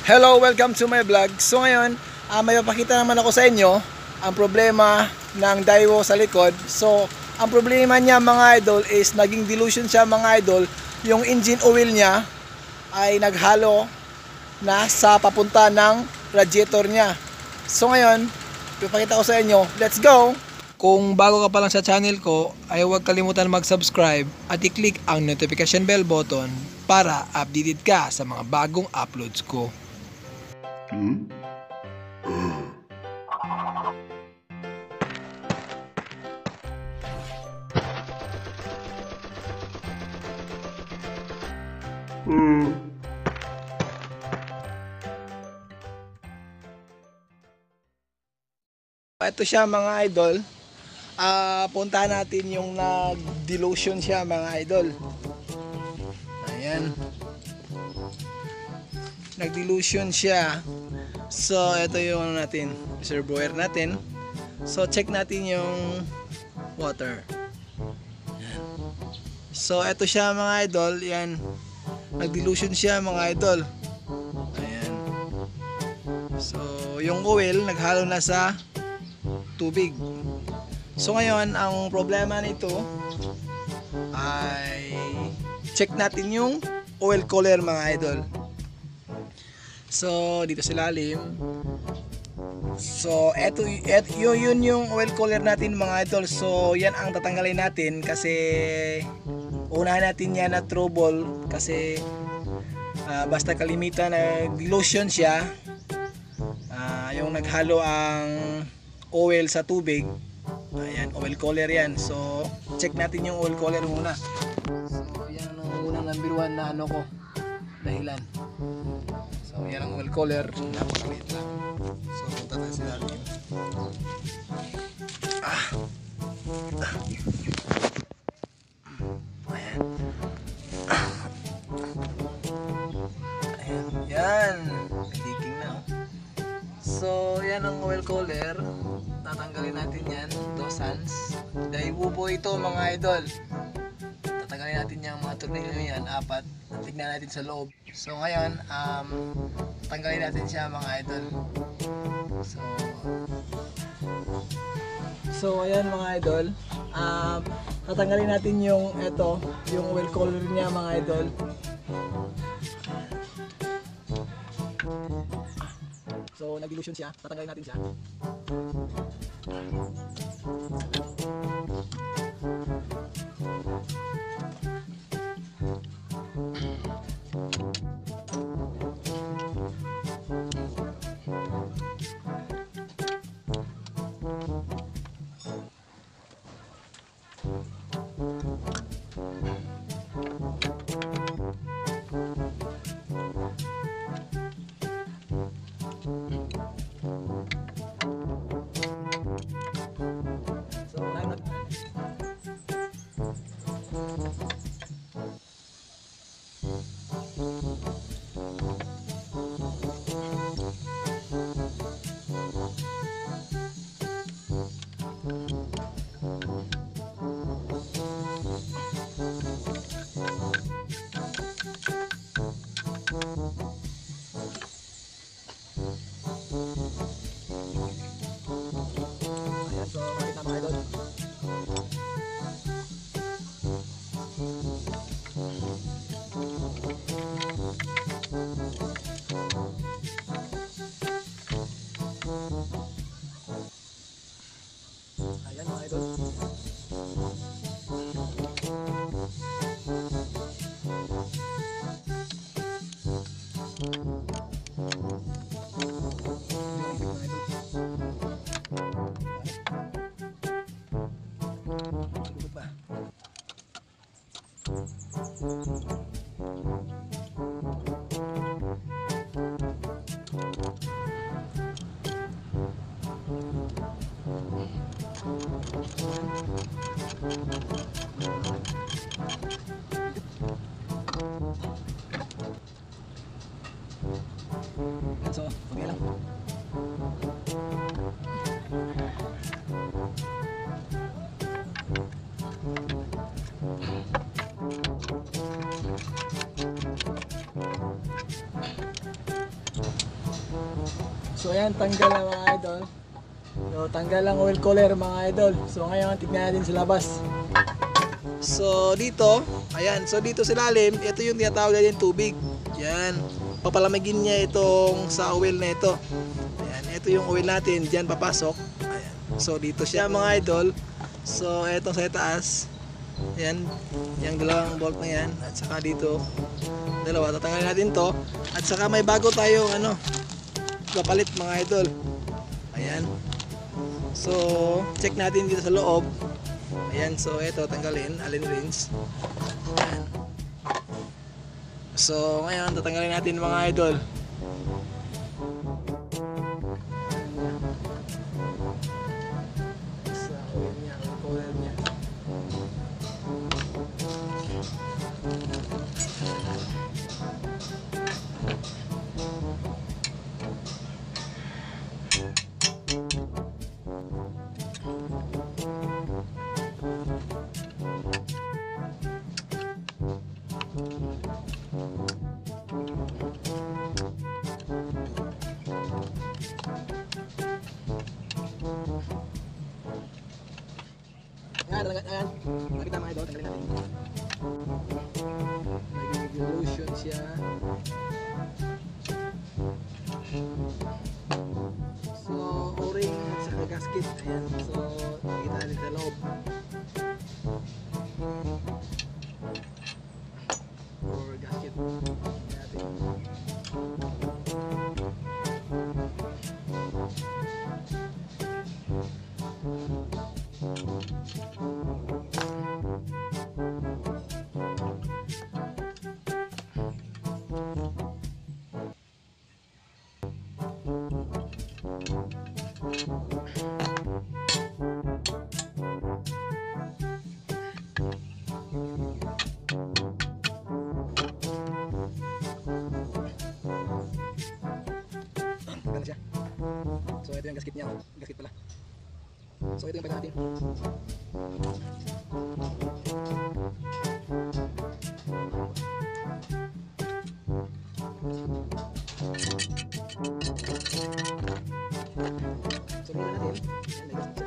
Hello, welcome to my vlog. So ngayon, may papakita naman ako sa inyo ang problema ng Daiwo sa likod. So, ang problema niya mga idol is naging dilution siya mga idol. Yung engine oil niya ay naghalo na sa papunta ng radiator niya. So ngayon, papakita ko sa inyo. Let's go! Kung bago ka pa lang sa channel ko, ay huwag kalimutan mag-subscribe at i-click ang notification bell button para updated ka sa mga bagong uploads ko. Ito siya mga idol. Puntahan natin yung nag-dilution siya mga idol. Ayan. Nag-dilution siya. So ito yung natin, reservoir natin. So check natin yung water. Ayan. So ito siya mga idol. Yan. Nag-dilution siya mga idol. Ayan. So yung oil naghalo na sa tubig. So ngayon, ang problema nito ay check natin yung oil cooler mga idol. So dito sa ilalim. So yun yung oil cooler natin mga idol. So yan ang tatanggalin natin kasi unahin natin yan na trouble kasi basta kalimitan nag-dilution siya, yung naghalo ang oil sa tubig. Ayan, oil cooler yan. So check natin yung oil cooler muna. So yan ang unang number 1 na ano ko, dahilan. So yan ang oil cooler, napakaliit lang. So punta tayo sa ilalim. Ayan. Ayan, yan. Leaking na. So yan ang oil cooler. Tatanggalin natin yan, dosans. Daiwo po ito mga idol. Tatanggalin natin yung mga tornilyo yan, 4. Tignan natin sa loob. So ngayon, tanggalin natin siya mga idol. So ayan mga idol. Tatanggalin natin yung yung oil cooler niya mga idol. So nag-dilution siya, tatanggalin natin siya. Ayan mga idol. So, okay lang. So ayan, tanggal na mga idol. So tanggal ang oil cooler mga idol. So ngayon tignan natin sa labas. So dito, ayan, so dito sa lalim, ito yung tinatawag natin tubig. Yan, papalamigin niya itong sa oil na ito. Ayan, ito yung oil natin, diyan papasok. Ayan. So dito siya mga idol. So etong sa taas. Ayan, yung dalawang bolt na yan at saka dito dalawa, tatanggalin natin to at saka may bago tayong kapalit mga idol. Ayan, so check natin dito sa loob. Ayan, so ito tanggalin, allen wrench. Ayan. So ngayon tatanggalin natin mga idol. Sa oil niya, oil niya. Ayan, nakita mga idol, tanggalin natin. May dilution siya. So, o-ring at saka gasket. Ayan, so nakita natin sa loob. Or gasket natin. Ganda siya. So ito yung gasket niya, gasket pala. So ito yung pagka natin. So tingnan natin. Ayan, may gasket siya.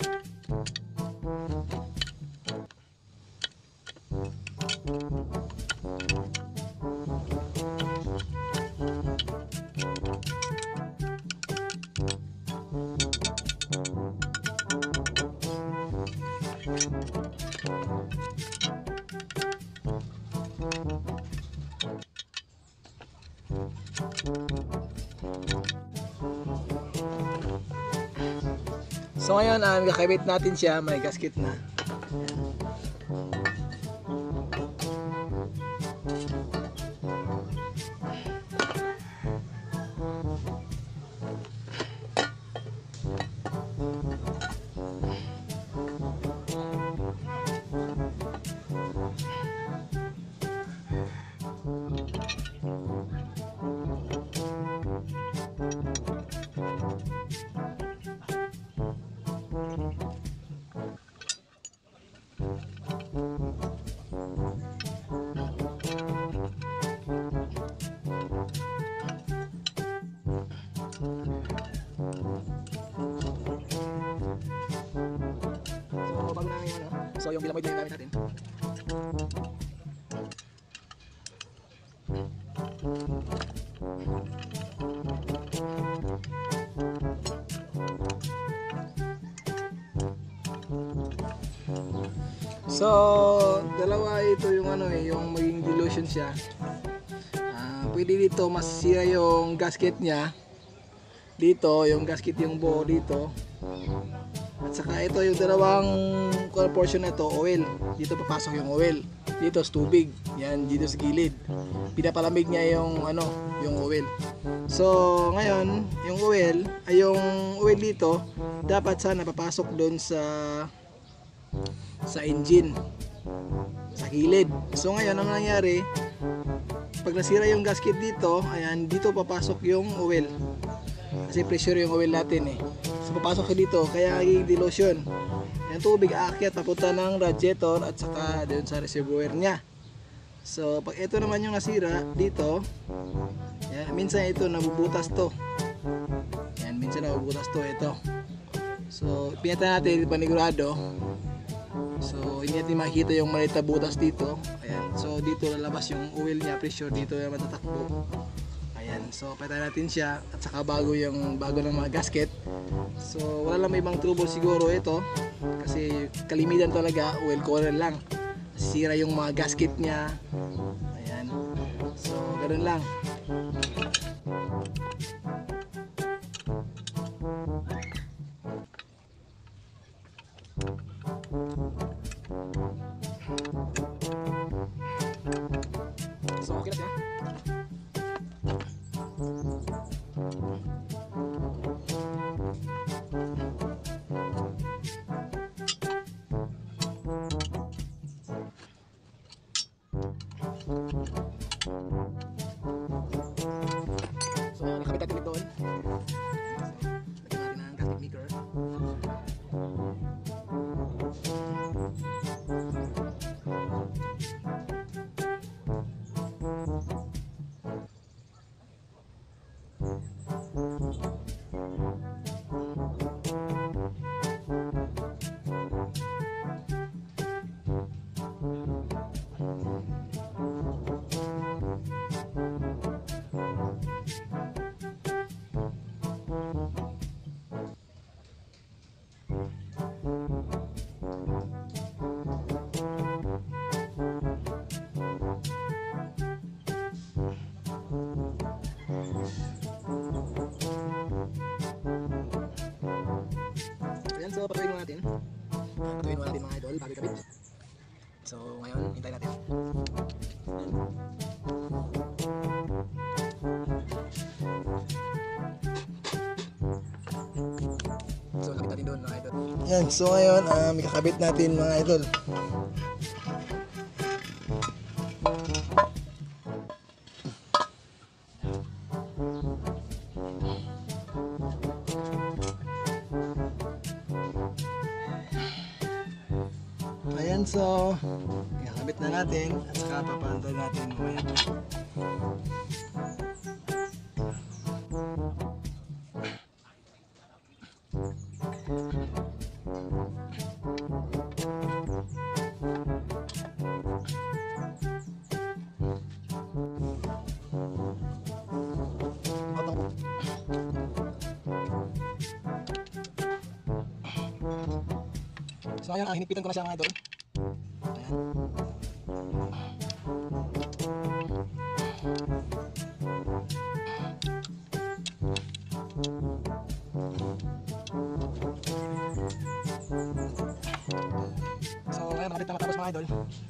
So ngayon, kakabit natin siya, may gasket na. So bago namin yung so yung bilamoid na yung gamit natin. So dalawa ito yung yung maging dilution siya. Pwede dito masira yung gasket niya. Dito yung gasket yung buo dito. At saka ito yung dalawang portion na to, oil. Dito papasok yung oil. Dito sa tubig. Yan dito sa gilid. Pinapalamig niya yung yung oil. So ngayon, yung oil dito dapat sana papasok doon sa engine. Sa gilid. So ngayon ang nangyari, pag nasira yung gasket dito, ayan, dito papasok yung oil. Kasi pressure yung oil natin eh. So papasok siya dito, kaya naging dilution. Yung tubig aakyat papunta ng radiator at saka doon sa reservoir niya. So pag ito naman yung nasira dito, yan, minsan ito nabubutas to. minsan nabubutas to, ito. So pinata natin panigurado. So hindi natin makikita yung maliit na butas dito. Ayan. So dito lalabas yung oil niya, pressure dito yung matatakbo. Ayan. So palitan natin siya at saka bago ng mga gasket. So wala lang may ibang trouble siguro ito kasi kalimitan talaga oil cooler lang. Sira yung mga gasket niya. Ayan. So ganoon lang. So okay na siya. So nakabit natin doon. Lagyan natin ang gasket maker. Ayan, so patuloy mo natin. Patuloy mo natin mga idol bago ikabit. So ngayon, hintayin natin. So kapit natin doon mga idol. Ayan, so ngayon, ikakabit natin mga idol. Ayan, so ikakabit na natin at saka papantay natin mamaya. So ayan, hinipitan ko na siya mga idol. Ayan. So ayan, nakapit na matapos mga idol.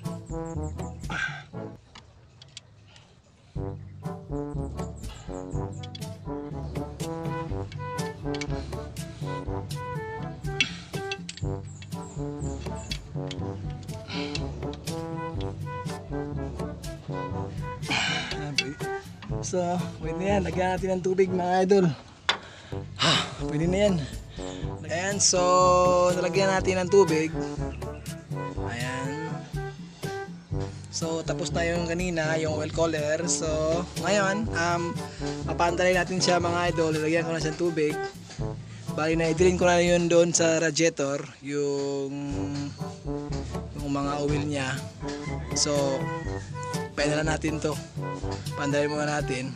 So, pwede na yan. Lagyan natin ng tubig mga idol. Pwede na yan. Ayan, so nalagyan natin ng tubig. Ayan. So, tapos na yung kanina, yung oil cooler. So, ngayon, papantalay natin siya mga idol. Lagyan ko na siya ng tubig. Bali na idilin ko na yun doon sa radiator. Yung mga oil niya. So, pwede na natin to. Pandayin muna natin.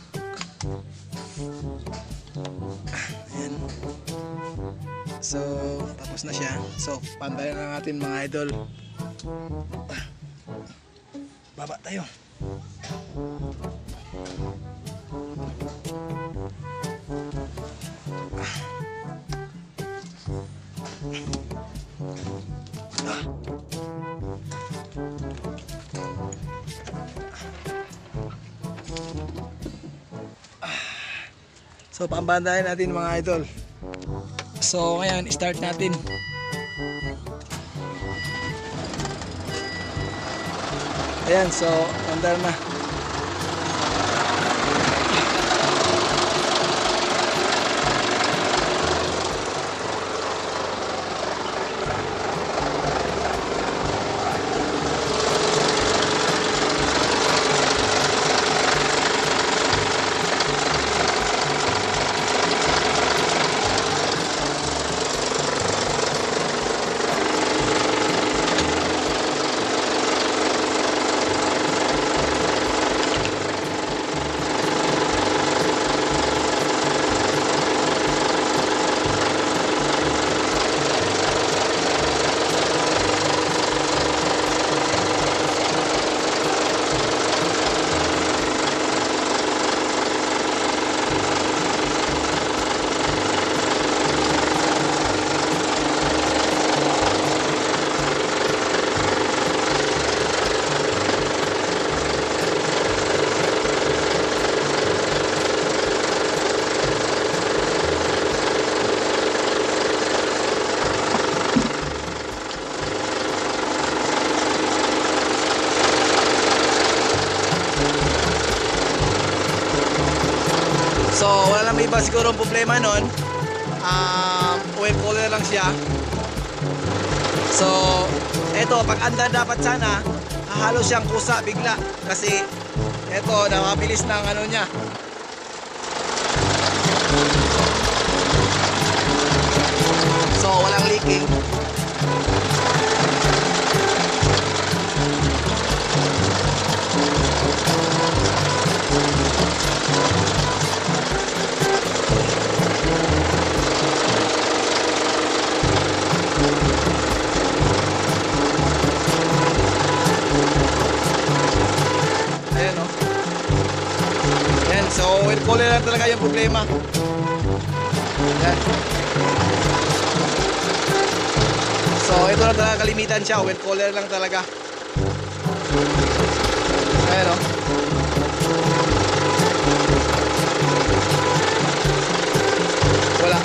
Ayan. So, tapos na siya. So, pandayin na natin mga idol. Baba tayo. So pambandayan natin mga idol. So ngayon start natin. Ayan, so andar na. So wala lang iba siguro ang problema nun. Oil cooler lang siya. So eto, pag andar dapat sana hahalo siyang kusa bigla kasi eto nakabilis ng ano niya. So walang leaking. Ayan o. Ayan, so oil cooler lang talaga yung problema. Ayan. So ito lang talaga kalimitan siya, oil cooler lang talaga. Ayan o. Wala.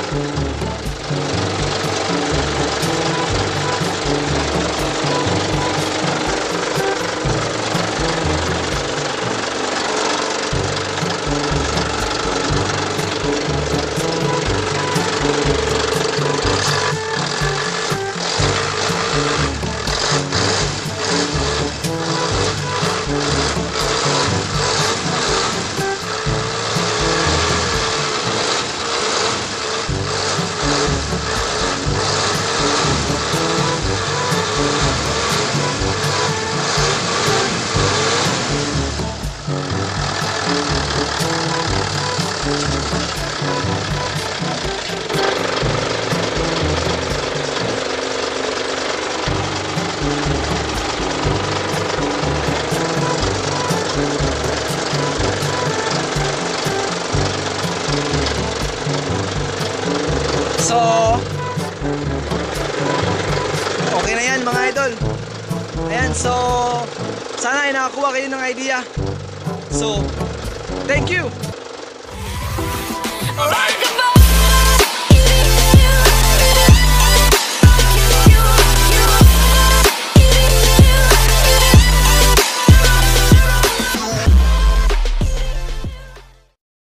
So okay na yan mga idol. Ayan, so sana ay nakakuha kayo ng idea. So thank you.